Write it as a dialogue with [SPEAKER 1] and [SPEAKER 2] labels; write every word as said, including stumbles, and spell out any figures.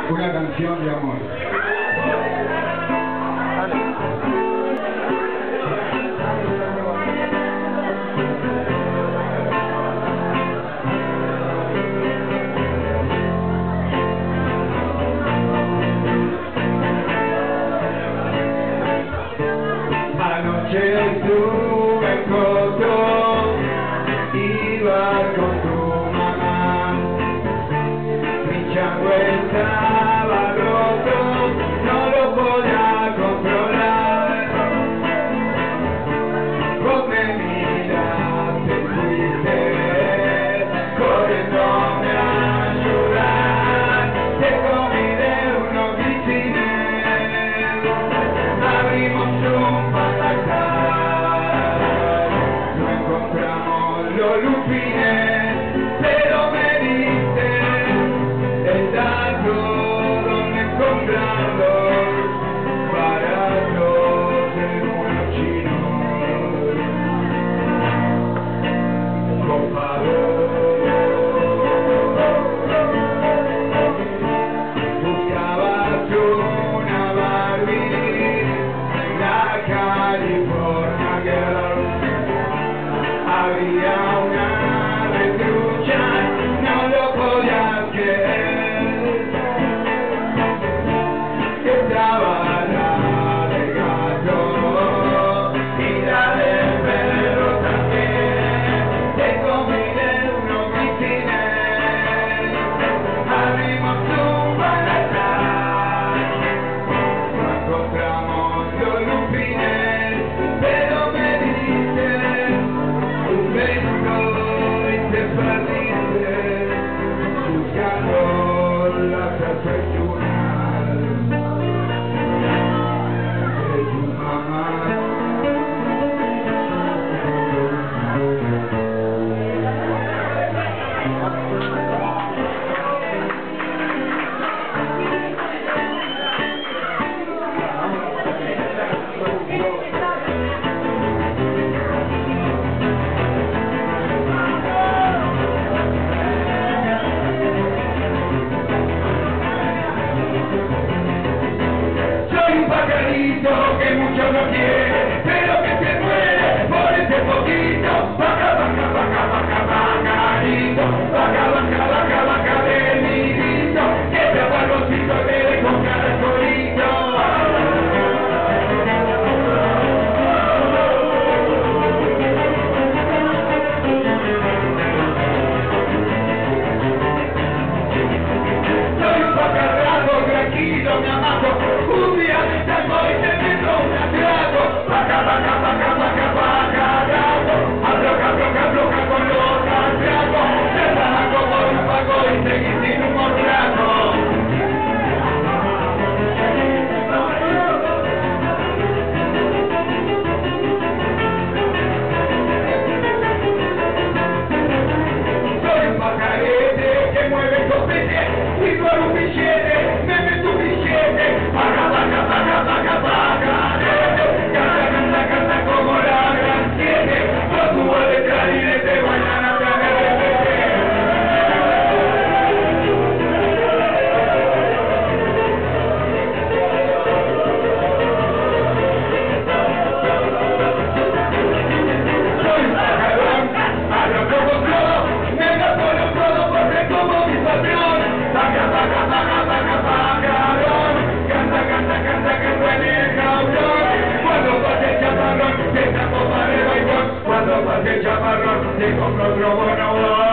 [SPEAKER 1] una canción de amor. Anoche estuve en Coto, iba con tu mamá, mi chango estaba roto, no lo podía controlar. Vos me miraste, fuiste corriéndome a ayudar, te comí de unos grisines, abrimos un no encontramos los lupines, pero me diste el dato donde encontrarlos, baratos en unos chinos, copados. Buscabas una Barbie, la California Girl. Había una retrucha, no lo podía creer, estaba la del gato y la del perro también, te comí de unos grisines, abrimos un balazar, no encontramos los lupines, pero me diste un beso y te perdiste buscando las aceitunas de tu mamá. Que mucho no quiere, pero que se muere por ese poquito. Vaca, vaca, vaca, vaca, vacarito, vaca, vaca, vaca, vaca de mi grito, que te barrocito debe comprar el solito. Soy un pacarraco tranquilo, mi amazo, un día de tango y te meto un atraco. Vaca, vaca, vaca, vaca, vaca, gato, abroca, abroca, abroca con los atracos. Te baja como un paco y seguís sin un morraco. Soy un pajarete que mueve copete y por un billete me meto un billete. Vaca, vaca, vaca, vaca, vaca, canta, canta, canta como la gran siete, con tu voz de clarinete bailan hasta que soy un pajarón, hablo como todo, me da por los codos porque como mi patrón. Vaca, vaca, vaca, vaca, pajarón, canta, canta, canta que suene el cabrón. Cuando pase el chaparrón, te saco para el balcón. Cuando pase el chaparrón, te compro otro bono.